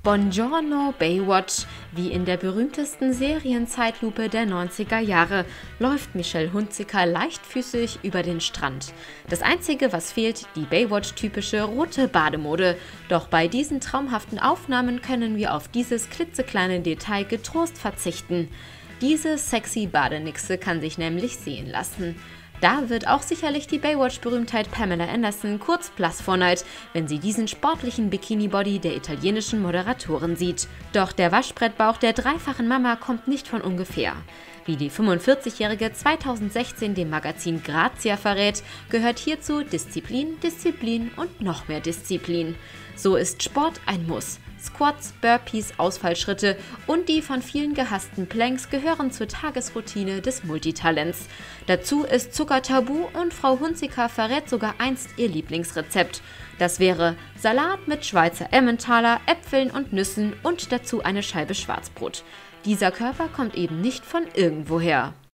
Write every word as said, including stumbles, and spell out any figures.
Buongiorno Baywatch. Wie in der berühmtesten Serienzeitlupe der neunziger Jahre läuft Michelle Hunziker leichtfüßig über den Strand. Das Einzige, was fehlt, die Baywatch-typische rote Bademode. Doch bei diesen traumhaften Aufnahmen können wir auf dieses klitzekleine Detail getrost verzichten. Diese sexy Badenixe kann sich nämlich sehen lassen. Da wird auch sicherlich die Baywatch-Berühmtheit Pamela Anderson kurz blass vor Neid, wenn sie diesen sportlichen Bikini-Body der italienischen Moderatorin sieht. Doch der Waschbrettbauch der dreifachen Mama kommt nicht von ungefähr. Wie die fünfundvierzigjährige zweitausendsechzehn dem Magazin Grazia verrät, gehört hierzu Disziplin, Disziplin und noch mehr Disziplin. So ist Sport ein Muss. Squats, Burpees, Ausfallschritte und die von vielen gehassten Planks gehören zur Tagesroutine des Multitalents. Dazu ist Zucker tabu und Frau Hunziker verrät sogar einst ihr Lieblingsrezept. Das wäre Salat mit Schweizer Emmentaler, Äpfeln und Nüssen und dazu eine Scheibe Schwarzbrot. Dieser Körper kommt eben nicht von irgendwoher.